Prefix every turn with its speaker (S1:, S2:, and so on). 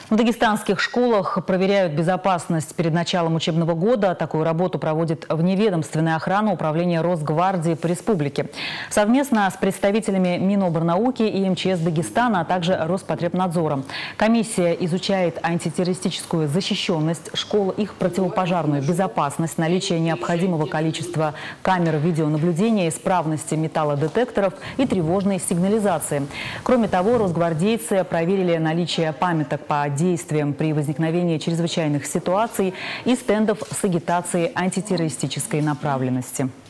S1: В дагестанских школах проверяют безопасность перед началом учебного года. Такую работу проводит вневедомственная охрана Управления Росгвардии по республике. Совместно с представителями Миноборнауки и МЧС Дагестана, а также Роспотребнадзора. Комиссия изучает антитеррористическую защищенность школ, их противопожарную безопасность, наличие необходимого количества камер видеонаблюдения, исправности металлодетекторов и тревожной сигнализации. Кроме того, росгвардейцы проверили наличие памяток по действиям при возникновении чрезвычайных ситуаций и стендов с агитацией антитеррористической направленности.